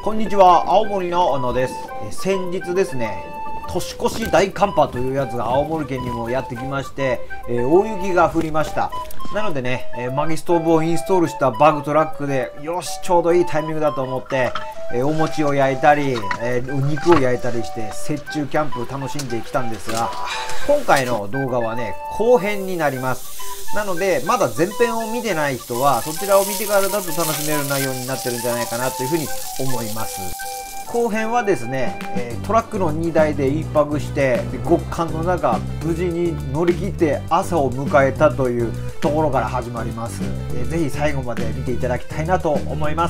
こんにちは、青森の小野です。先日ですね、年越し大寒波というやつが青森県にもやってきまして、大雪が降りました。なのでね、薪ストーブをインストールしたバグトラックで、よし、ちょうどいいタイミングだと思って、お餅を焼いたり、肉を焼いたりして、雪中キャンプ楽しんできたんですが、今回の動画はね、後編になります。なので、まだ前編を見てない人は、そちらを見てからだと楽しめる内容になってるんじゃないかなというふうに思います。後編はですね、トラックの荷台で一泊して、極寒の中、無事に乗り切って朝を迎えたというところから始まります。ぜひ最後まで見ていただきたいなと思います。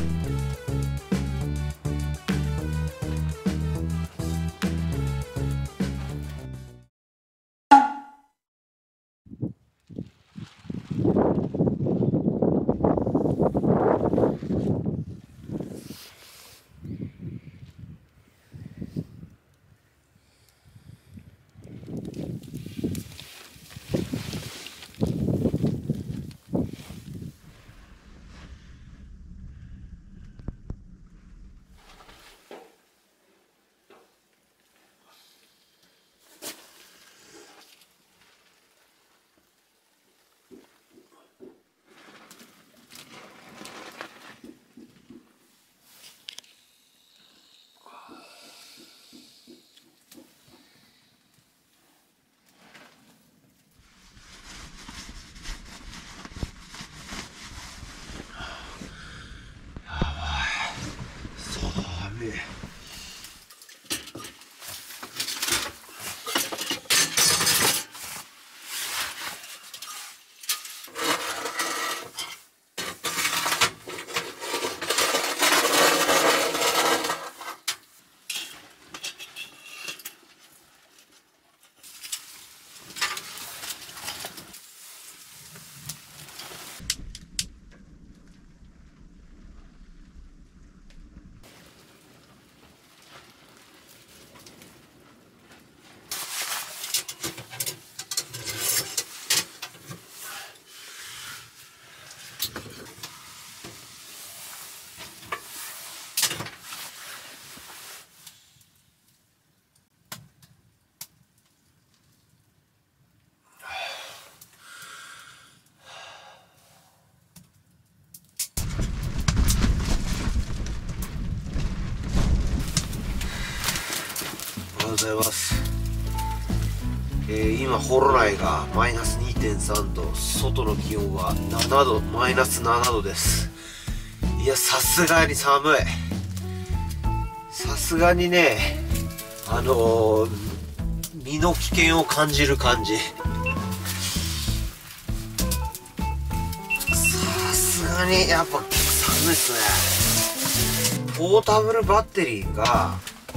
おはようございます。今ホロ内がマイナス 2.3 度、外の気温は7度、マイナス7度です。いや、さすがに寒い。さすがにね、身の危険を感じる感じ。さすがにやっぱ寒いっすね。ポータブルバッテリーが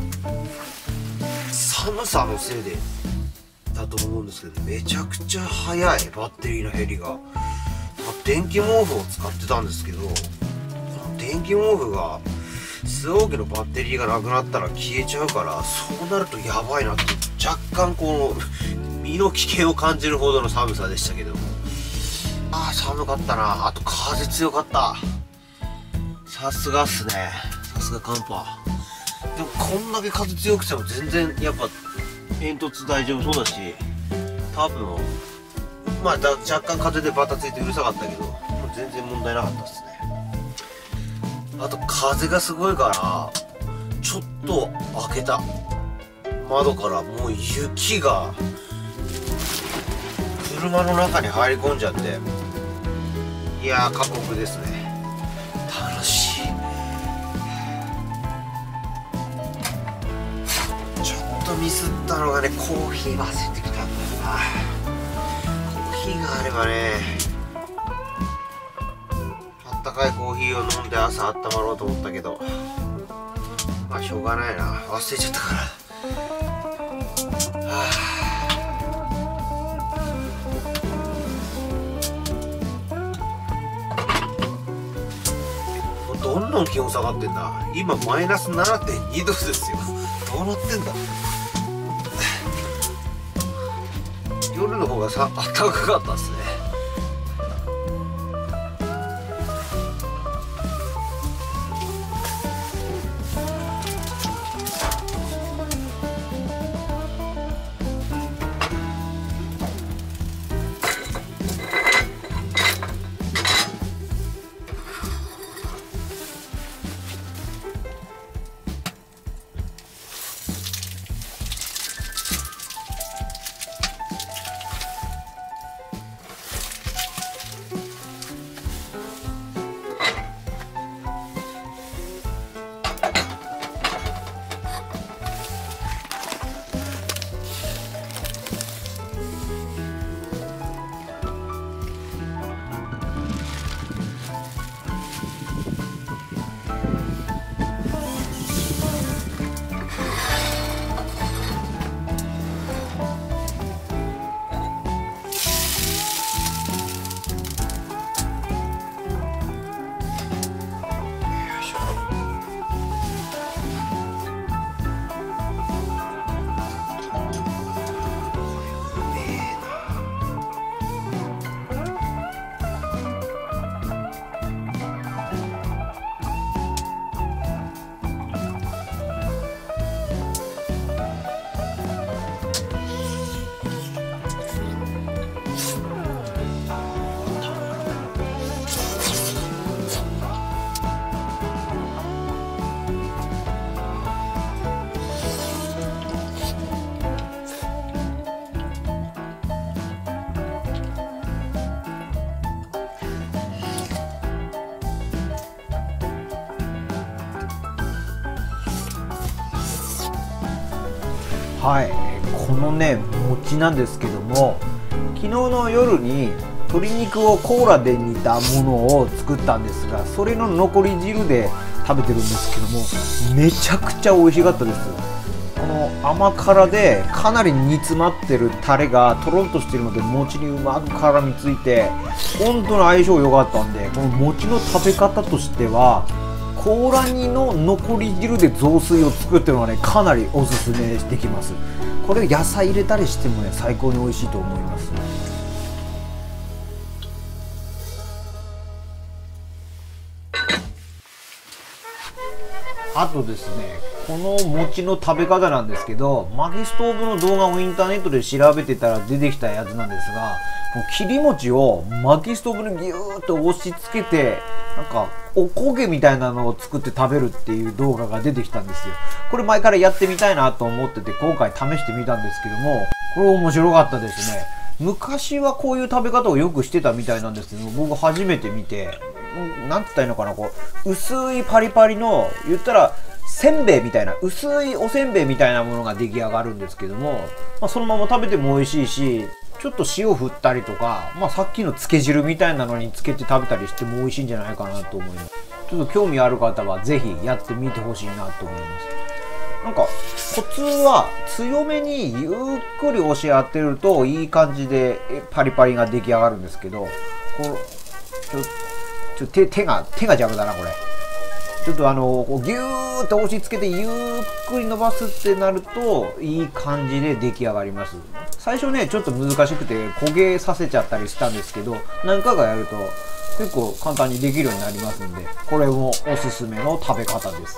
寒さのせいでだと思うんですけど、めちゃくちゃ速いバッテリーの減りが。電気毛布を使ってたんですけど、この電気毛布が据え置きのバッテリーがなくなったら消えちゃうから、そうなるとやばいなって若干この身の危険を感じるほどの寒さでしたけど、寒かったな。あと風強かった。さすがっすね。さすが寒波。でもこんだけ風強くても全然やっぱ煙突大丈夫そうだし、多分若干風でバタついてうるさかったけど、もう全然問題なかったっすね。あと風がすごいからちょっと開けた窓からもう雪が車の中に入り込んじゃって、いやー過酷ですね。楽しい。ミスったのがね、コーヒー忘れてきたんだよな。コーヒーがあればね、あったかいコーヒーを飲んで朝温まろうと思ったけど、まあしょうがないな、忘れちゃったから。どんどん気温下がってんだ。今マイナス 7.2 度ですよ。どうなってんだ。夜の方が暖かかったですね。 はい、このね餅なんですけども、昨日の夜に鶏肉をコーラで煮たものを作ったんですが、それの残り汁で食べてるんですけども、めちゃくちゃ美味しかったです。この甘辛でかなり煮詰まってるタレがとろんとしてるので、餅にうまく絡みついて本当に相性良かったんで、この餅の食べ方としてはコーラ煮の残り汁で雑炊を作ってるのはね、かなりおすすめできます。これ野菜入れたりしてもね、最高に美味しいと思います。あとですね、この餅の食べ方なんですけど、薪ストーブの動画をインターネットで調べてたら出てきたやつなんですが、この切り餅を薪ストーブにギューッと押し付けて、なんかおこげみたいなのを作って食べるっていう動画が出てきたんですよ。これ前からやってみたいなと思ってて、今回試してみたんですけども、これ面白かったですね。昔はこういう食べ方をよくしてたみたいなんですけど、僕初めて見て、なんて言ったらいいのかな、こう薄いパリパリの、言ったらせんべいみたいな、薄いおせんべいみたいなものが出来上がるんですけども、そのまま食べても美味しいし、ちょっと塩振ったりとか、さっきの漬け汁みたいなのにつけて食べたりしても美味しいんじゃないかなと思います。ちょっと興味ある方はぜひやってみてほしいなと思います。なんかコツは強めにゆっくり押し当てるといい感じでパリパリが出来上がるんですけど、こう手が邪魔だなこれ。ちょっとこうギューッと押し付けてゆっくり伸ばすってなるといい感じで出来上がります。最初ねちょっと難しくて焦げさせちゃったりしたんですけど、何回かやると結構簡単にできるようになりますんで、これもおすすめの食べ方です。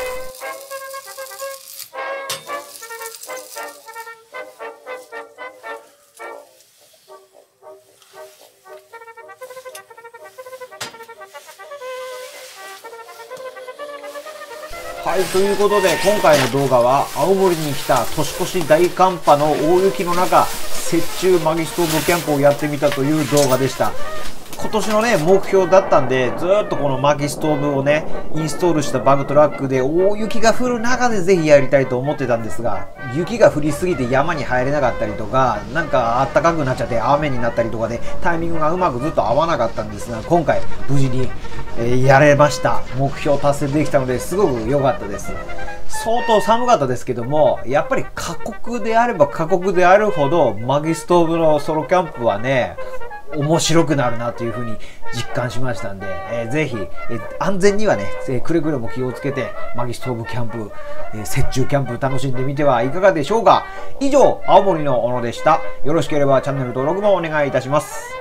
はい、ということで今回の動画は青森に来た年越し大寒波の大雪の中、雪中薪ストーブキャンプをやってみたという動画でした。今年のね目標だったんで、ずっとこの薪ストーブをねインストールしたバグトラックで大雪が降る中でぜひやりたいと思ってたんですが、雪が降りすぎて山に入れなかったりとか、なんかあったかくなっちゃって雨になったりとかでタイミングがうまくずっと合わなかったんですが、今回無事にやれました。目標達成できたのですごく良かったです。相当寒かったですけども、やっぱり過酷であれば過酷であるほど薪ストーブのソロキャンプはね面白くなるなというふうに実感しましたんで、ぜひ、安全にはねくれぐれも気をつけて薪ストーブキャンプ、雪中キャンプ楽しんでみてはいかがでしょうか。以上青森の小野でした。よろしければチャンネル登録もお願いいたします。